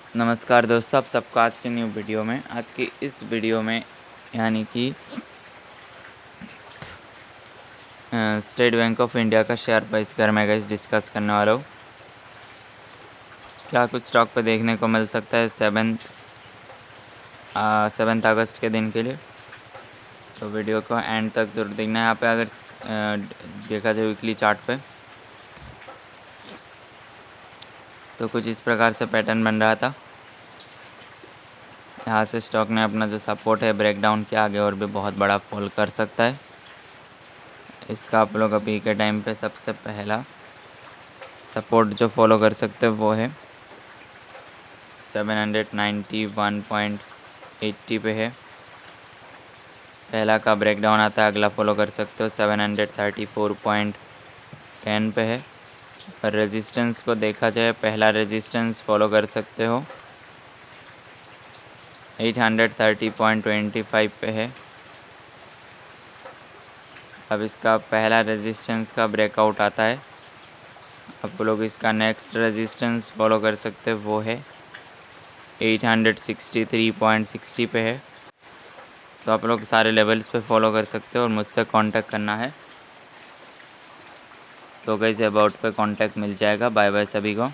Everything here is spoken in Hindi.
नमस्कार दोस्तों, आप सबको आज की न्यू वीडियो में आज की इस वीडियो में यानी कि स्टेट बैंक ऑफ इंडिया का शेयर प्राइस कर मैं गाइस डिस्कस करने वाला हूँ। क्या कुछ स्टॉक पे देखने को मिल सकता है 7 अगस्त के दिन के लिए, तो वीडियो को एंड तक ज़रूर देखना है। यहाँ पे अगर देखा जाए वीकली चार्ट पे तो कुछ इस प्रकार से पैटर्न बन रहा था। यहाँ से स्टॉक ने अपना जो सपोर्ट है ब्रेक डाउन किया, आगे और भी बहुत बड़ा फॉल कर सकता है। इसका आप लोग अभी के टाइम पे सबसे पहला सपोर्ट जो फॉलो कर सकते हो वो है 791.80 पे है। पहला का ब्रेक डाउन आता है, अगला फॉलो कर सकते हो 734.10 पे है। और रेजिस्टेंस को देखा जाए, पहला रेजिस्टेंस फॉलो कर सकते हो 830.25 पे है। अब इसका पहला रेजिस्टेंस का ब्रेकआउट आता है, आप लोग इसका नेक्स्ट रेजिस्टेंस फॉलो कर सकते हो वो है 863.60 पे है। तो आप लोग सारे लेवल्स पे फॉलो कर सकते हो और मुझसे कांटेक्ट करना है तो गाइस अबाउट पे कांटेक्ट मिल जाएगा। बाय बाय सभी को।